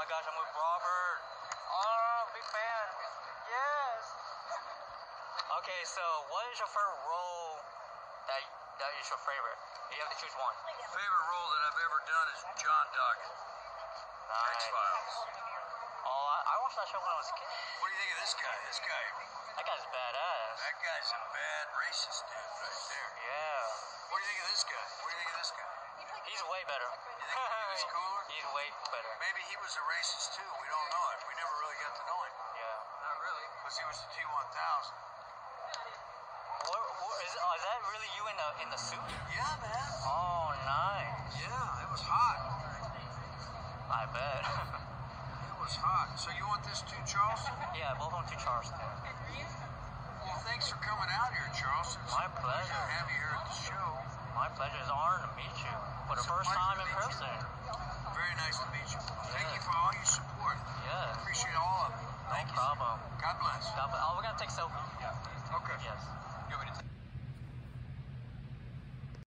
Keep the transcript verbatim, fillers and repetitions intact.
my gosh, I'm with Robert. Oh, big fan. Yes. Okay, so what is your favorite role that that is your favorite? You have to choose one. Favorite role that I've ever done is John Doggett. Nice. X-Files. Oh, I, I watched that show when I was a kid. What do you think of this guy? This guy, That guy's badass. that guy's a bad racist dude right there. Yeah. What do you think of this guy? What do you think of this guy? He's way better. You think he's cooler? He's way better. Maybe he was a racist too. We don't know it. We never really got to know him. Yeah. Not really, because he was the T one thousand. What, what is, oh, is that really you in the in the suit? Yeah, man. Oh, nice. Yeah, it was hot. I bet. It was hot. So you want this too, Charleston? Yeah, both of them to Charleston. Well, thanks for coming out here, Charleston. It's My a pleasure pleasure. to have you here at the show. My pleasure. It's an honor to meet you for the It's a first pleasure time to in meet you. person. Very nice to meet you. Thank Yeah. you for all your support. Yeah. Appreciate all of it. No Thank you. problem. God bless. God bless. Oh, we're gonna take selfies. Yeah. Okay. Yes.